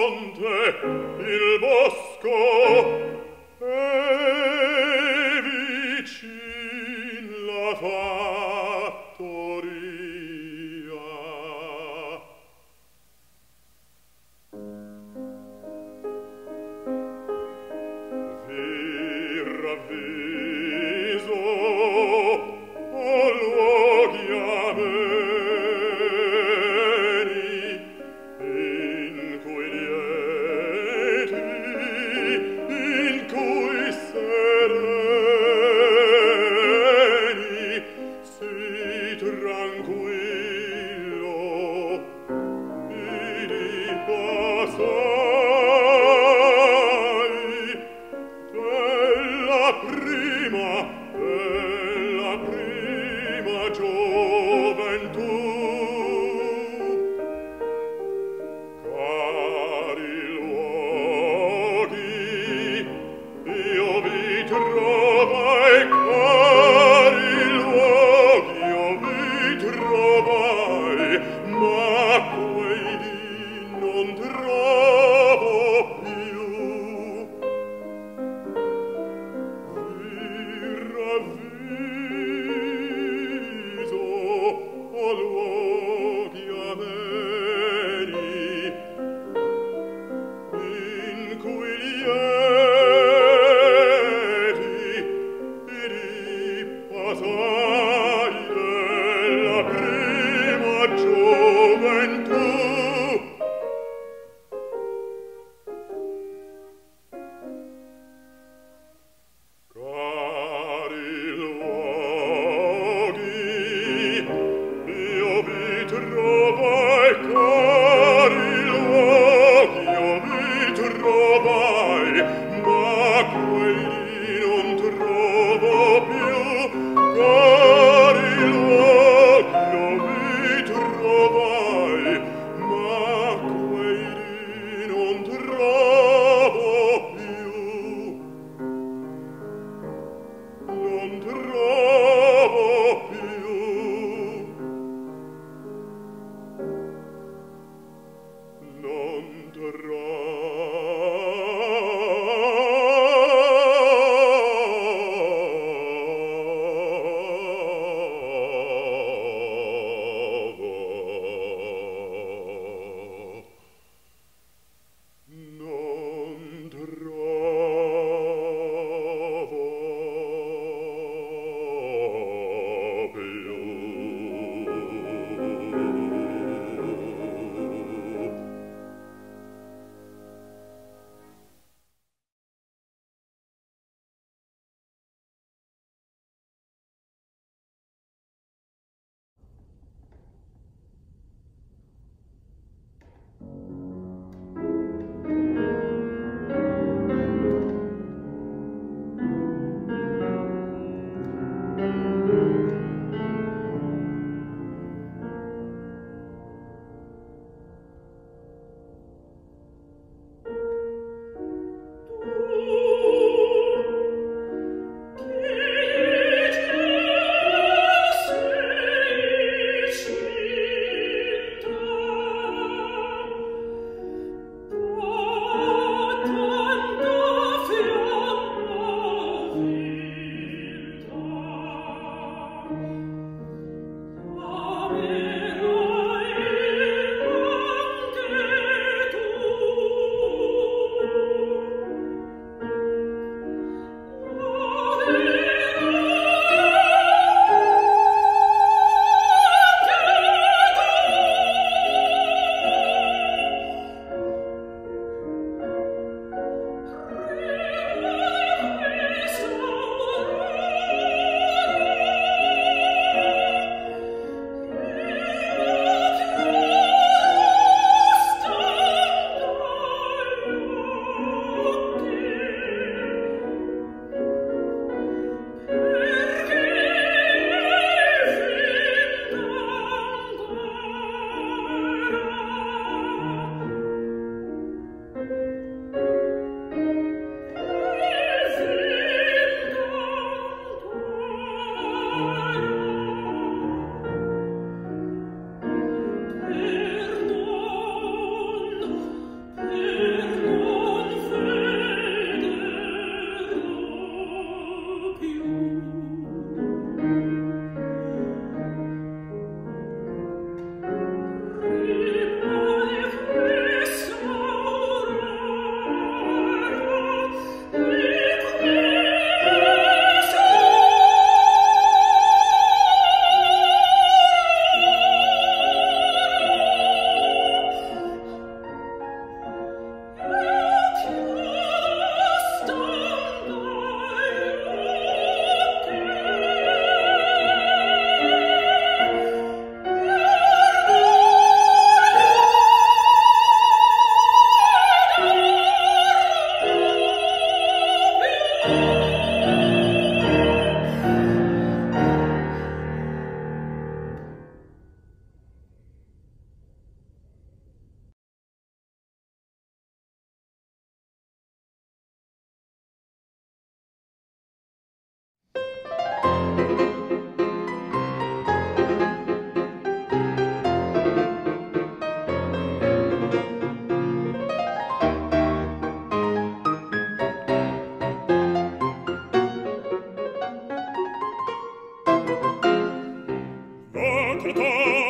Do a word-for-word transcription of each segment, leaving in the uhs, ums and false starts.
monte, il bosco, e vicin la fattoria. Vi ravviso, o luoghi ameni, in cui lieti, in cui sereni, si tranquillo vidi passai della prima, della prima gioventù. Cari luoghi, io vi trovai, cari luoghi, io vi trovai, ma quei dì non trovo più. Vi ravviso, o luoghi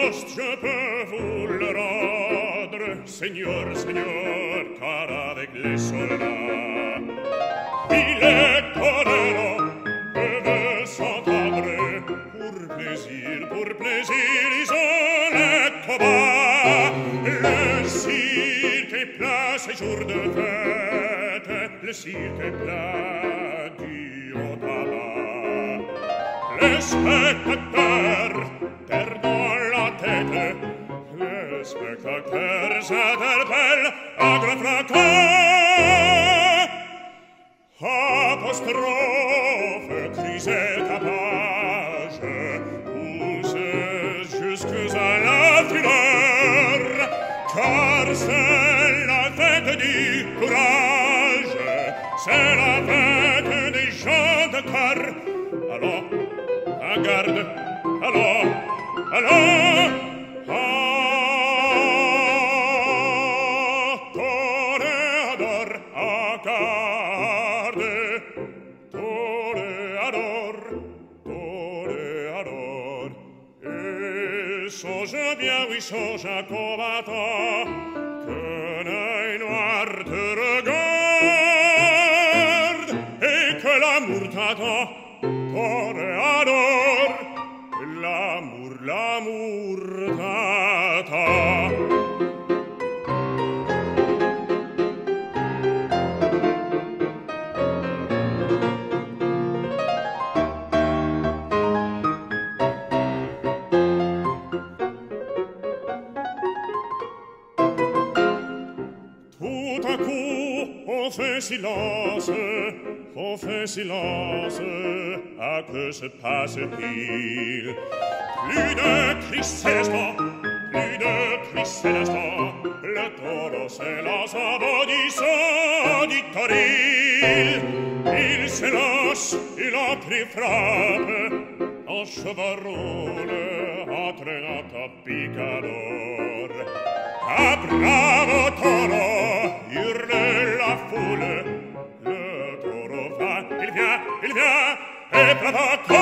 poste je peux vous le rendre, Seigneur, Seigneur, car avec les soldats, il est tolérant, peuvent s'entendre, pour plaisir, pour plaisir, ils ont les combats. Le cirque est plein ces jours de fête, le cirque est plein du haut tabac. Les spectateurs perdant la tête, les spectateurs s'interpellent à grand fracas. Apostrophe, cris et tapage, poussent jusqu'à la fureur, car c'est la fête du courage, c'est la fête des gens de cœur. Allons, en garde, allons, allons, à toréador, à garde, toréador, toréador. Et songe bien, oui, songe à combattant, qu'un œil noir te regarde, et que l'amour t'attend. Toréador, l'amour, l'amour t'attend. Tout à coup, on fait silence, on fait silence, à que se passe-t-il? Plus de cris c'est l'instant, plus de cris c'est l'instant, le taureau s'élance en bondissant du toril. Il s'élance, il entre et frappe, en chevaroule, entraînant à picador. Ah, bravo taureau, hurle la foule, le taureau va, il vient, il vient, et provocateur,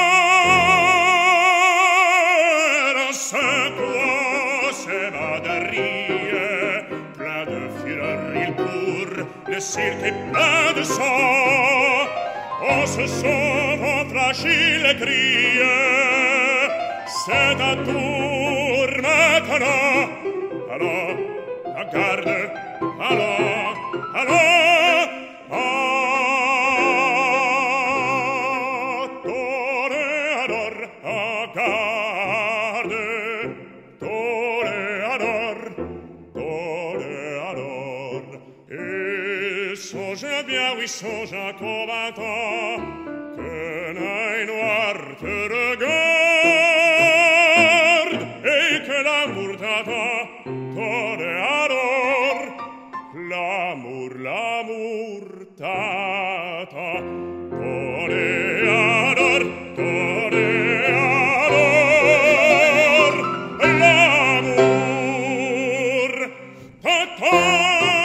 en secouant ses baderies, plein de fureur, il court, le cirque est plein de sang, on se sauve, on franchit les grilles, c'est un tour maintenant. Allons, à garde, allons, allons, à toréador, à garde, toréador, toréador. Et songe bien, oui, songe à combattant, qu'un œil noir te regarde, et que l'amour t'attend. Toréador, l'amour, l'amour t'attend. Toréador, toréador, l'amour t'attend.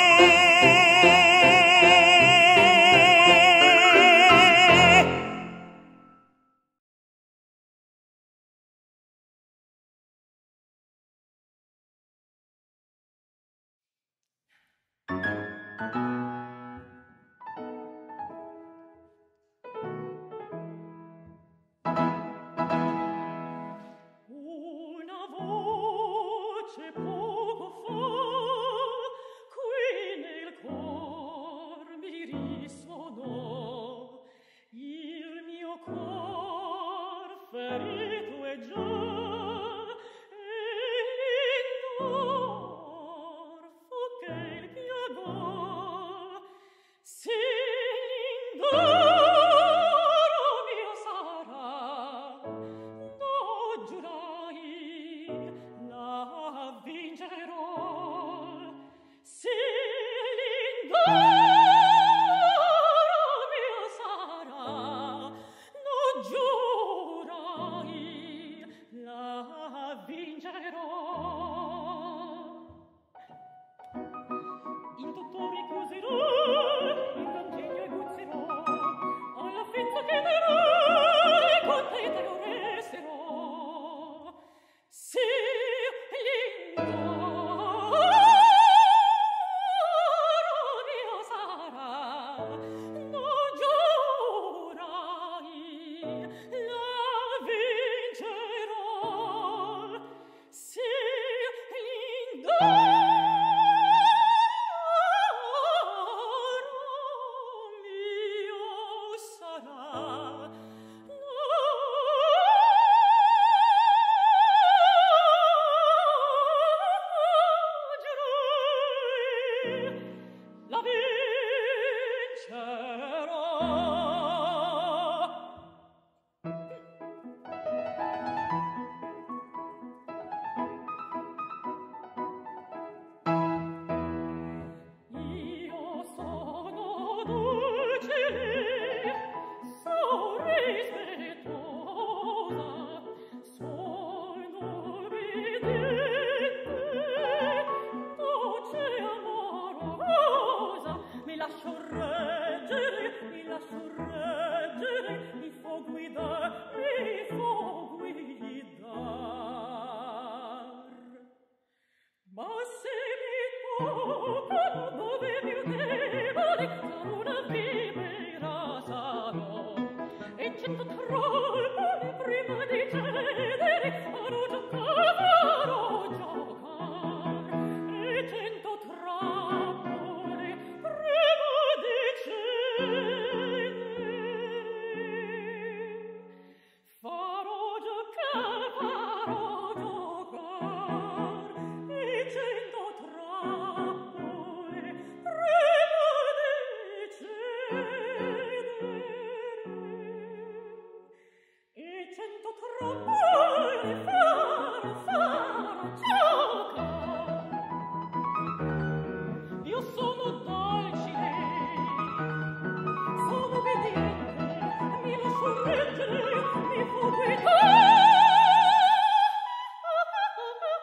Una voce poco fa qui nel cor mi risuonò, il mio cor ferito è già, e l'indor fu che il piagor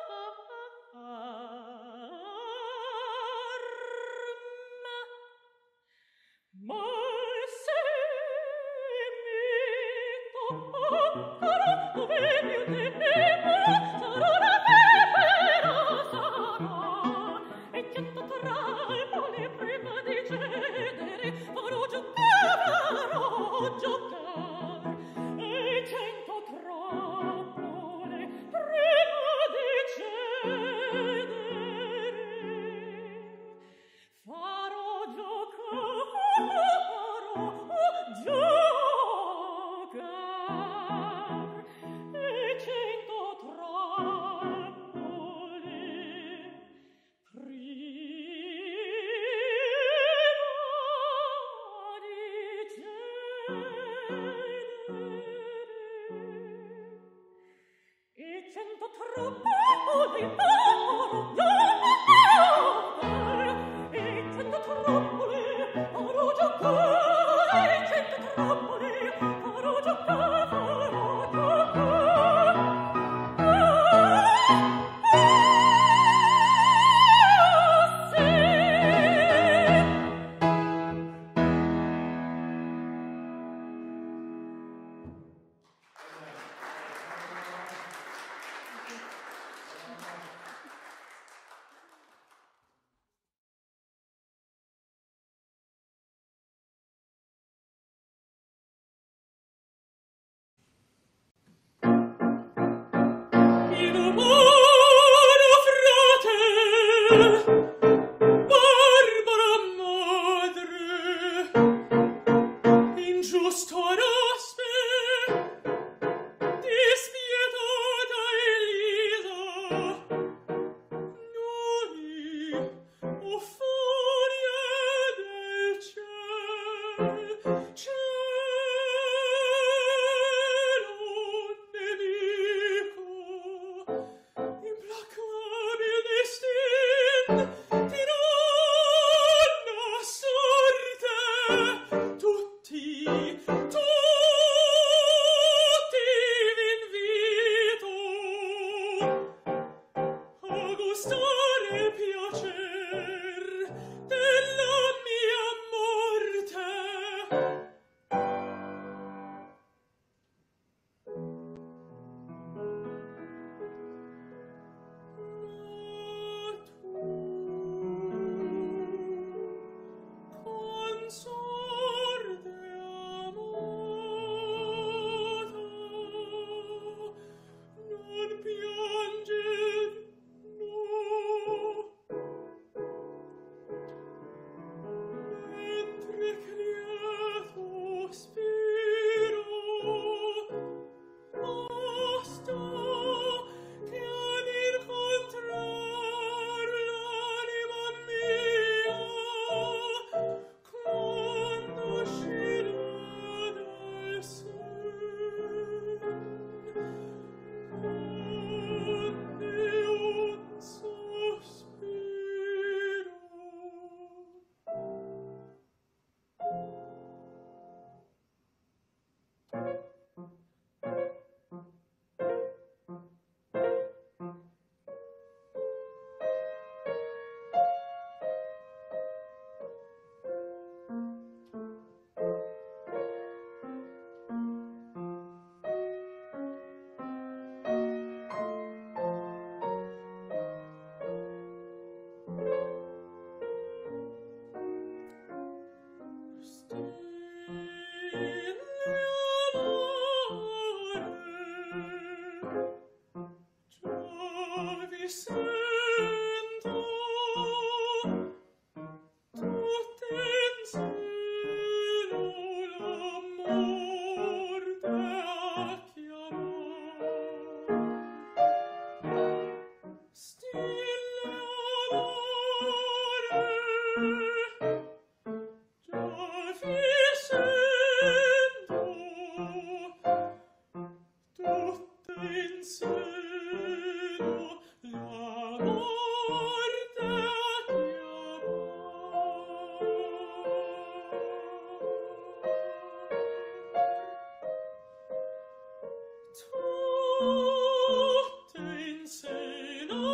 Tutte in seno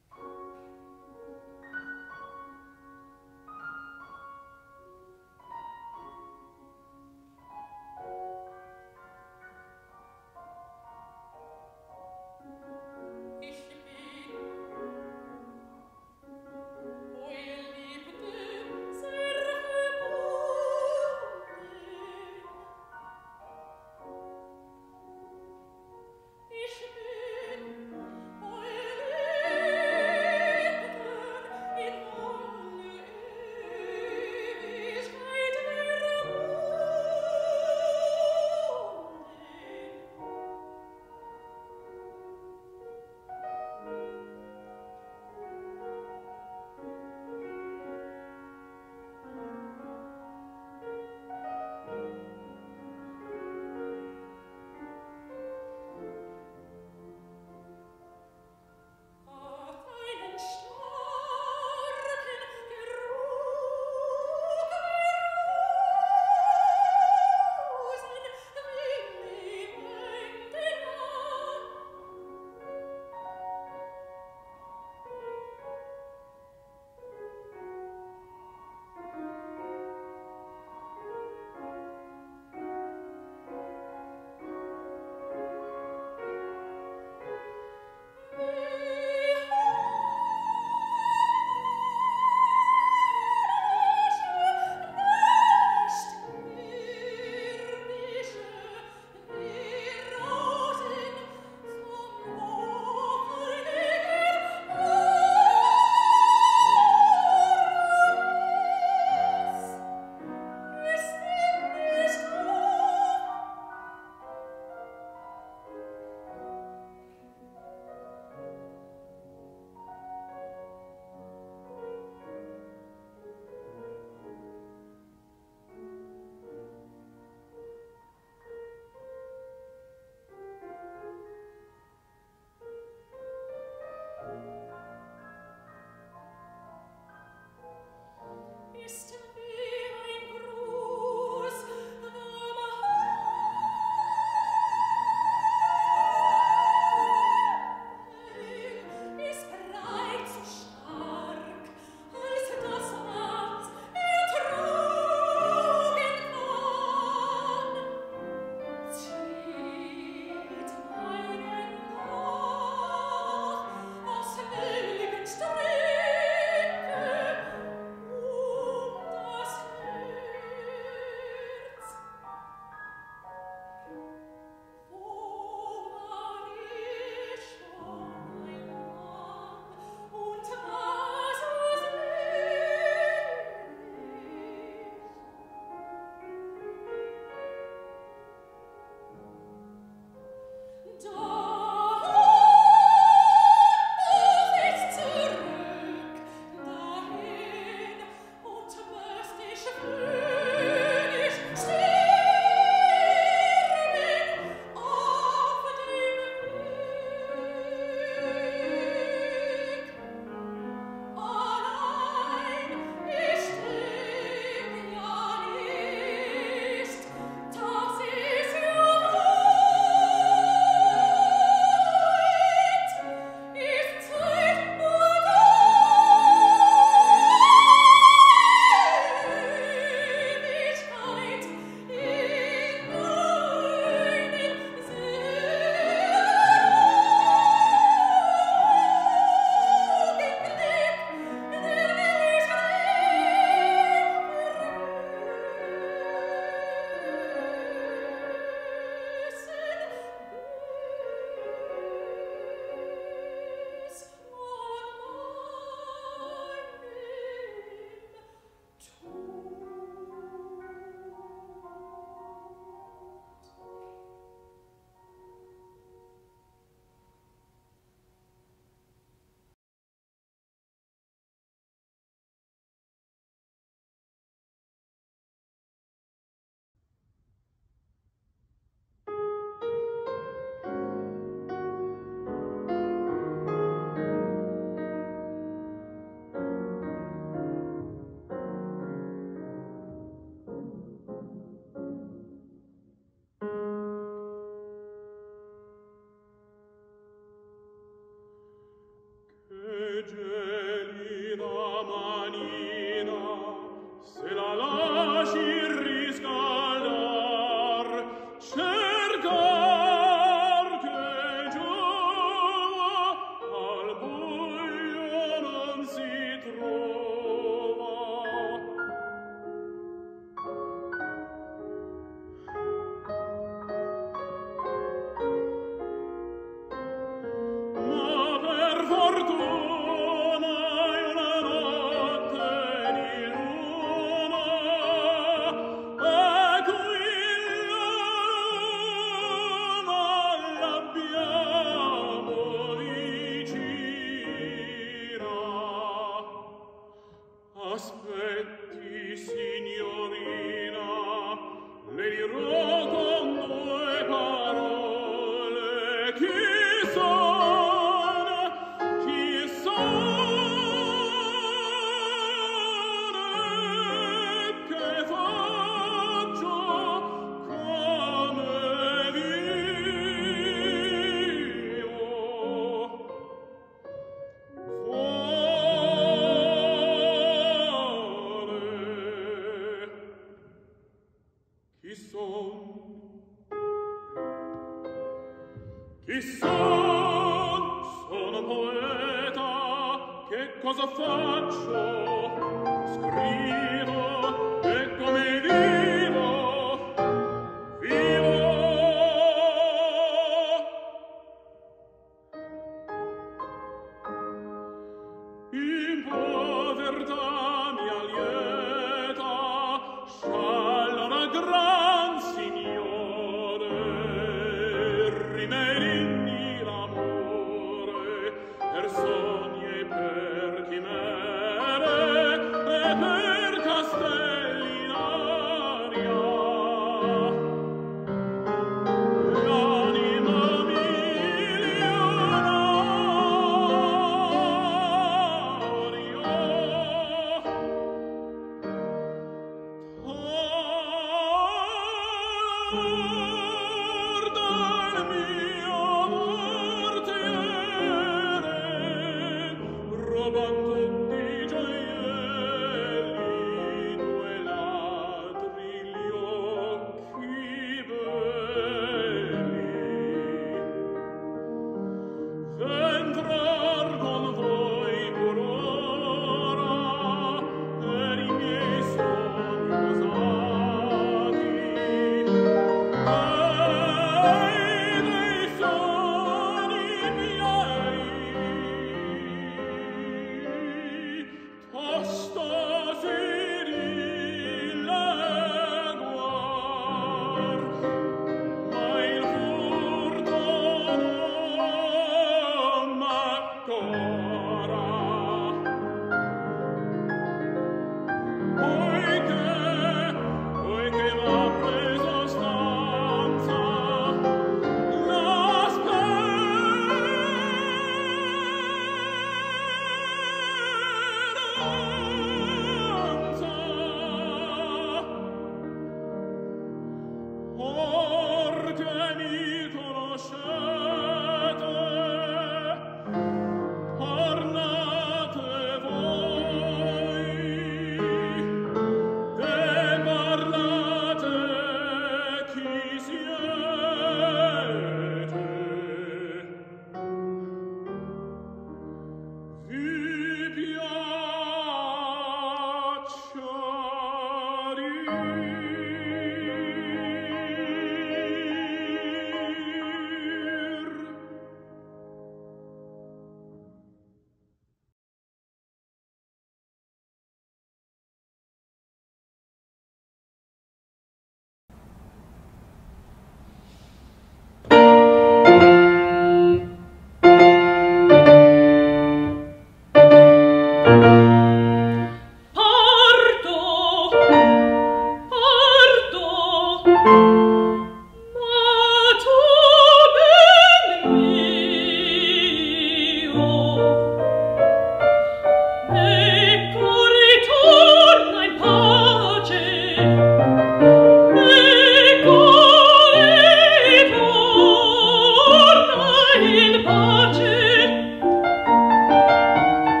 In pace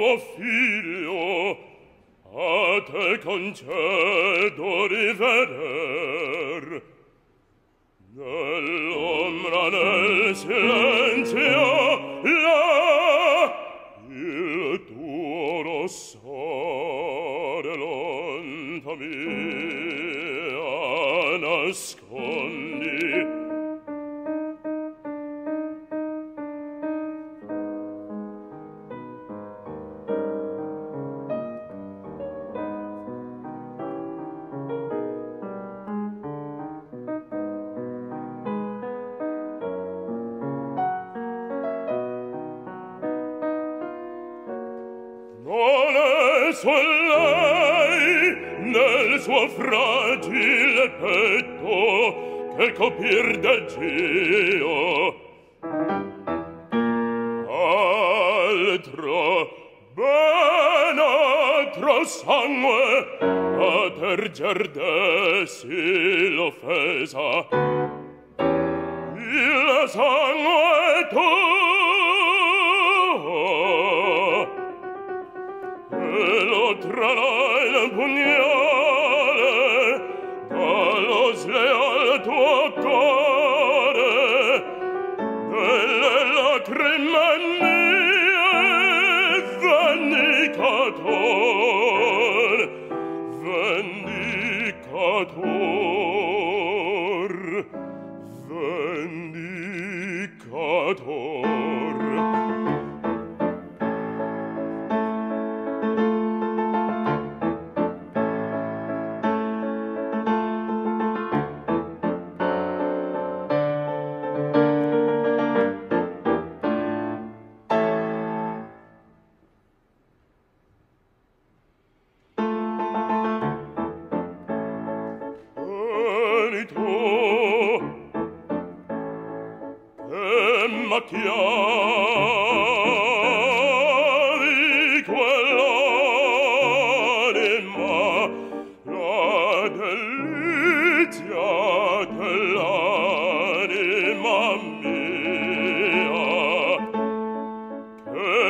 nuovo figlio a te concedo riveder nell'ombra, nel silenzio, là il tuo rossore lontano nascondi. Nel suo fragile petto che copir del gio altro ben altro sangue a terger dessi l'offesa il sangue tuo lo trarà il pugnale dallo sleal tuo cuore delle lacrime mie vendicator vendicator vendicator. Macchiavi quell'anima, la delizia dell'anima mia, che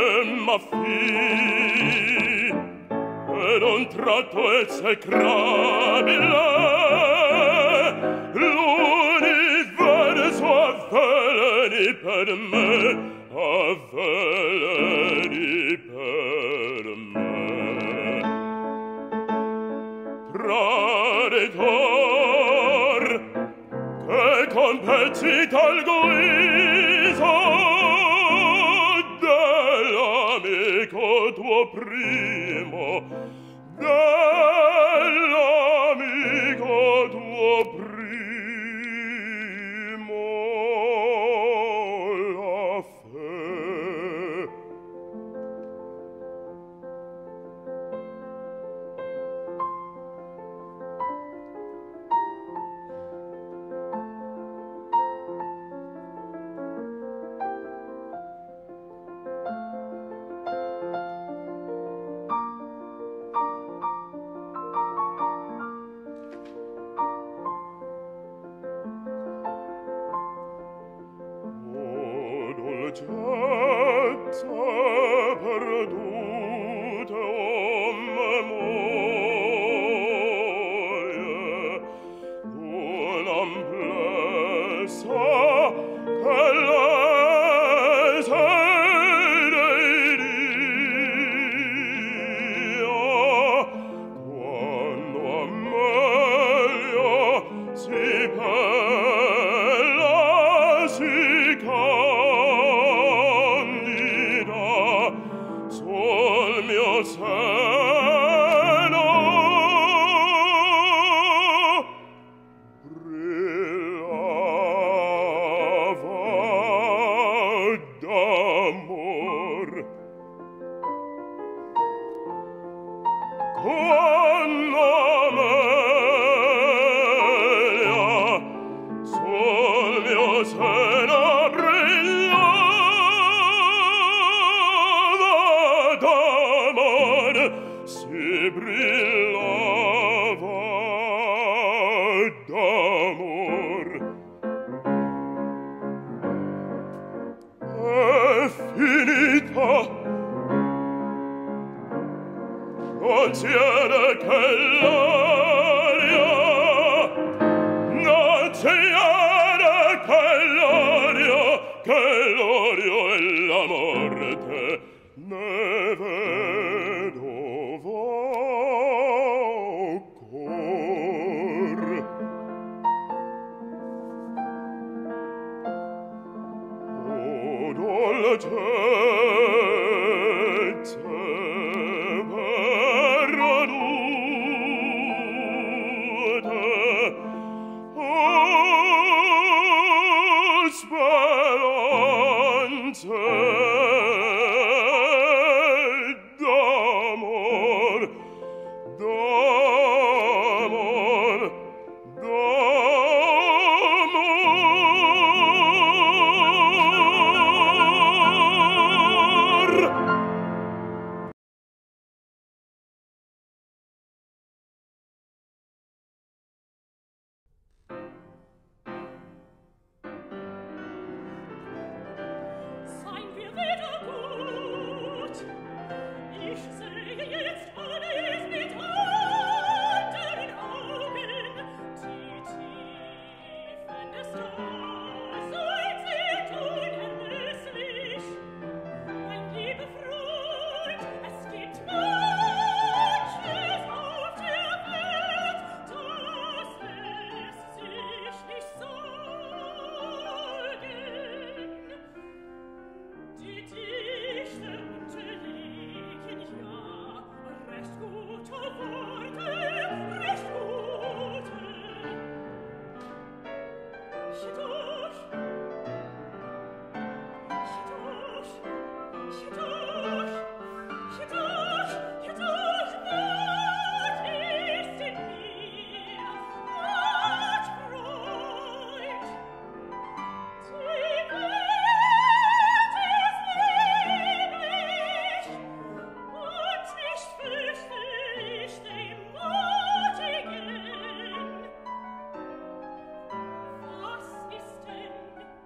m'affì ed un tratto esecrabile l'universo avveleni per me, avveleni per me. Traditor, che con pezzi dal guiso dell'amico tuo primo, dell'amico tuo primo, la fe. Dolcezza perdute o memoria un'amplessa che lese d'iria quando a meglio si bella si candida sul mio seno brillava d'amor. Quando Amelia sul mio seno brillava d'amor, si brillava d'amor. È finita consider che l'aria, consider che l'aria, che l'odio e la morte ne vedo vocor. O dolcezze perdute, o speranze d'amor, d'amor, Seien wir wieder gut. Ich sehe jetzt alles mit anderen Augen. Die Tiefen des Daseins sind unermesslich. Mein lieber Freund, es gibt manches auf der Welt, das lässt sich nicht sagen. Die Dichter unterlegen ja recht gute Worte, recht gute. Jedoch, jedoch, jedoch, jedoch, jedoch, was ist in mir, was freut? Die Welt ist lieblich, und nicht fürchte ich den Mutigen. Was ist denn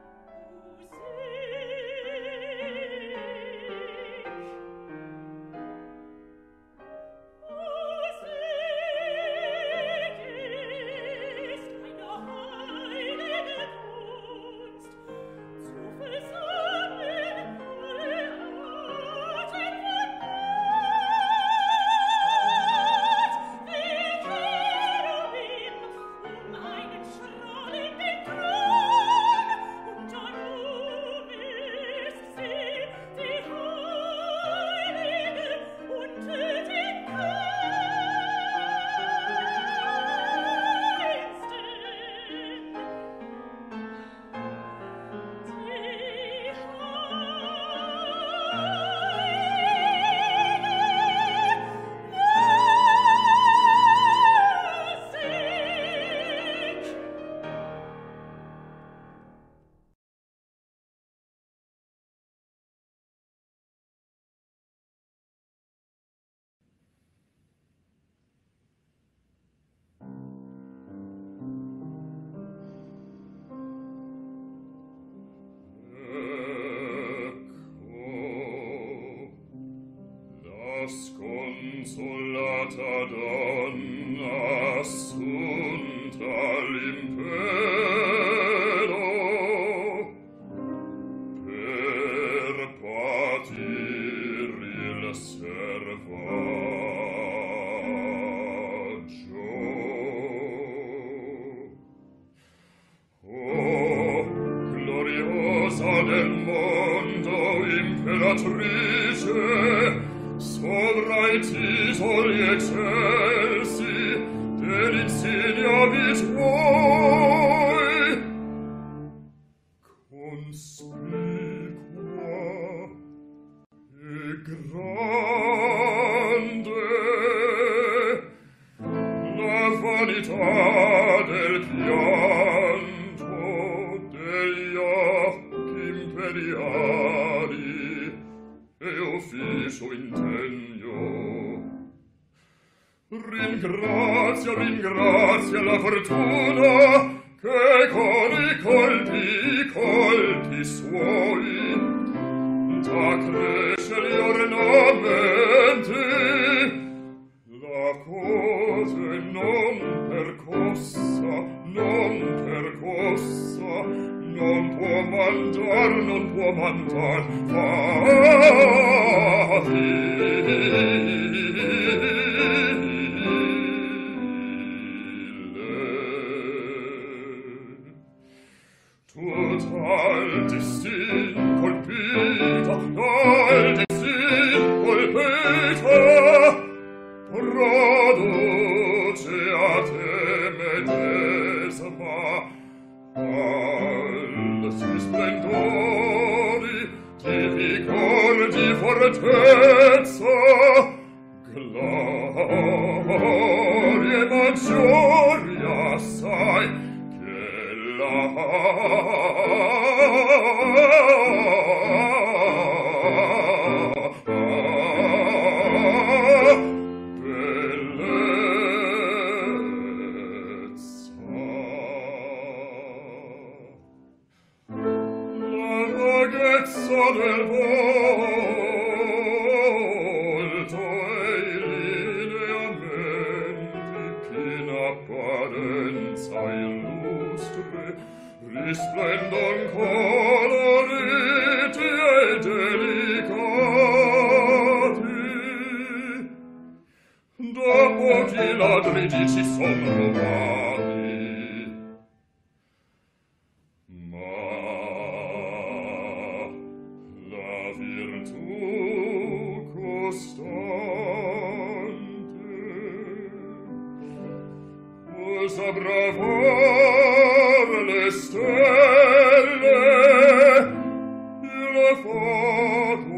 sconsolata donna assunta all'impero per patir il servaggio. Oh, gloriosa del mondo imperatrice, sovra i titoli excelsi dell'insignia vi tuoi, conspicua e grande la vanità del pianto degli occhi imperiali e ufficio integno. Ringrazia, ringrazia la fortuna che con i colpi, colpi suoi da crescere gli ornamenti mantal Total destin colpita, dal destin colpita, produce a te medesima al sui splendori di vigor di fortezza, glorie maggiori assai che la del volto e i lineamenti che in apparenza illustre risplendon coloriti e delicati. Dopo che i ladri si son rubati, usa bravar le stelle, il fuoco